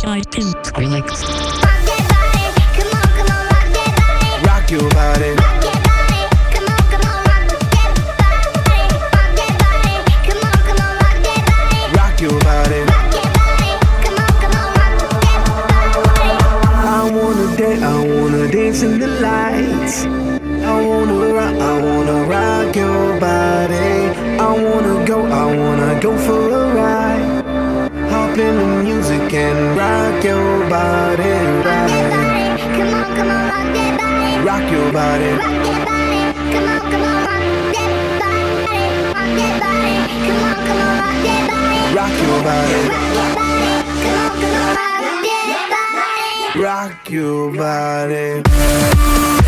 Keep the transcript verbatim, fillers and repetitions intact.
Inside Pin Remix. Rock your body. Rock your body. I wanna dance, I wanna dance in the lights. I wanna rock, I wanna rock your body. I wanna go, I wanna go for a ride. Hop in the music and rock your body, right? Come on, come on, rock that body. Rock your body. Rock that body. Come on, come on, rock that body. Rock that body. Come on, come on, rock that body. Rock your body. Rock that body. Come on, come on, rock that body. Rock your body.